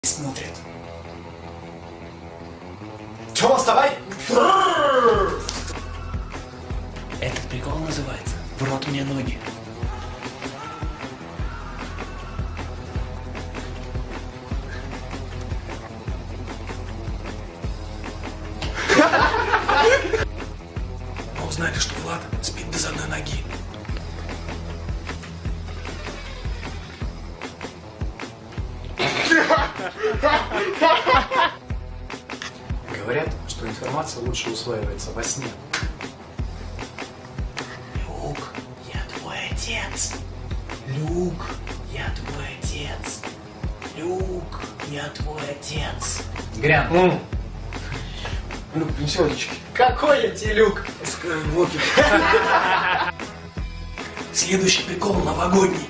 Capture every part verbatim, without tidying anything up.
Смотрит. Тёма, вставай! Этот прикол называется «В рот мне ноги». Мы узнали, что Влад спит без одной ноги. Говорят, что информация лучше усваивается во сне. Люк, я твой отец. Люк, я твой отец. Люк, я твой отец. Грян. Mm. Люк, принеси водички. Какой я тебе, Люк? Скайуокер. Следующий прикол новогодний.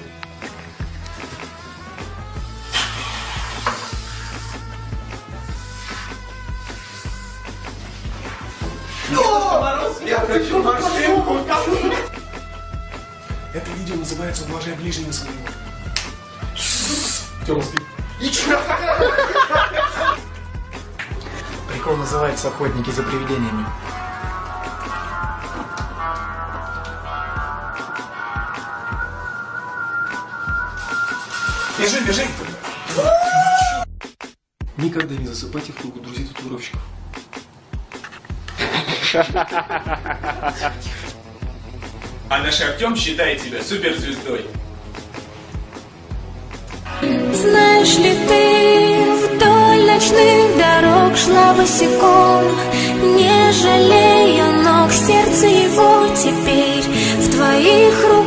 Я хочу машинку. Это видео называется «Уважай ближнего своего». Тёма, спи. Прикол называется «Охотники за привидениями». Бежи, бежи! Никогда не засыпайте в кругу друзей-татуировщиков. А наш Артем считает себя суперзвездой. Знаешь ли ты, вдоль ночных дорог шла босиком, не жалея ног, сердце его теперь в твоих руках.